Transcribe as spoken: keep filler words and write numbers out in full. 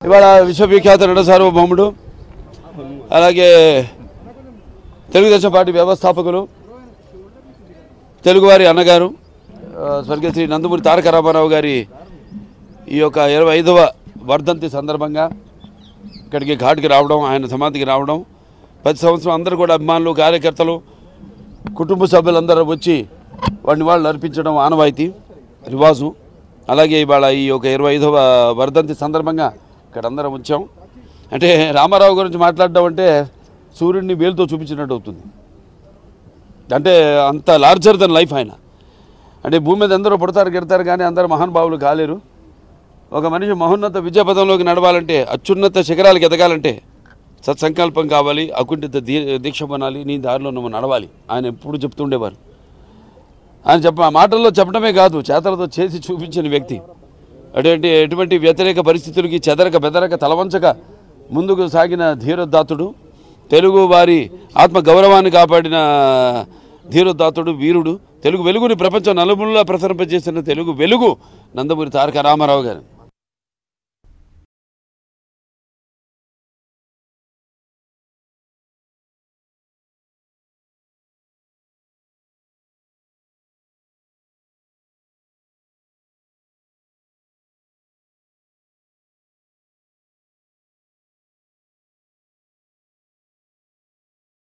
ఇవాళ విశ్వవిఖ్యాత నట సార్వభౌముడు అలాగే తెలుగుదేశం పార్టీ వ్యవస్థాపకులు తెలుగువారి అన్నగారు స్వర్గీయ శ్రీ నందమూరి తారక రామారావు గారి ఈ యొక్క ఇరవై ఐదవ వర్ధంతి సందర్భంగా ఇక్కడికి ఘాట్కి రావడం, ఆయన సమాధికి రావడం, ప్రతి సంవత్సరం అందరూ కూడా అభిమానులు, కార్యకర్తలు, కుటుంబ సభ్యులందరూ వచ్చి వాడిని వాళ్ళు అర్పించడం ఆనవాయితీ, రివాజు. అలాగే ఇవాళ ఈ యొక్క ఇరవై ఐదవ వర్ధంతి సందర్భంగా ఇక్కడ అందరం వచ్చాం. అంటే రామారావు గురించి మాట్లాడడం అంటే సూర్యుడిని వేలుతో చూపించినట్టు అవుతుంది. అంటే అంత లార్జర్ దెన్ లైఫ్ ఆయన. అంటే భూమి మీద అందరూ పుడతారు గెడతారు కానీ అందరూ మహానుభావులు కాలేరు. ఒక మనిషి మహోన్నత విద్యాపథంలోకి నడవాలంటే, అత్యున్నత శిఖరాలకు ఎదగాలంటే సత్సంకల్పం కావాలి, అకుంఠిత దీ దీక్ష పొనాలి, నీ దారిలో నువ్వు నడవాలి ఆయన ఎప్పుడు చెప్తుండేవారు. ఆయన చెప్ప ఆ మాటల్లో చెప్పడమే కాదు, చేతలతో చేసి చూపించిన వ్యక్తి. అటువంటి ఎటువంటి వ్యతిరేక పరిస్థితులకి చెదరక బెదరక తలవంచక ముందుకు సాగిన ధీరోదాత్తుడు, తెలుగు వారి ఆత్మ గౌరవాన్ని కాపాడిన ధీరోదాత్తుడు, వీరుడు, తెలుగు వెలుగుని ప్రపంచం నలుమూలలా ప్రసరింపజేసిన తెలుగు వెలుగు నందమూరి తారక రామారావు గారు.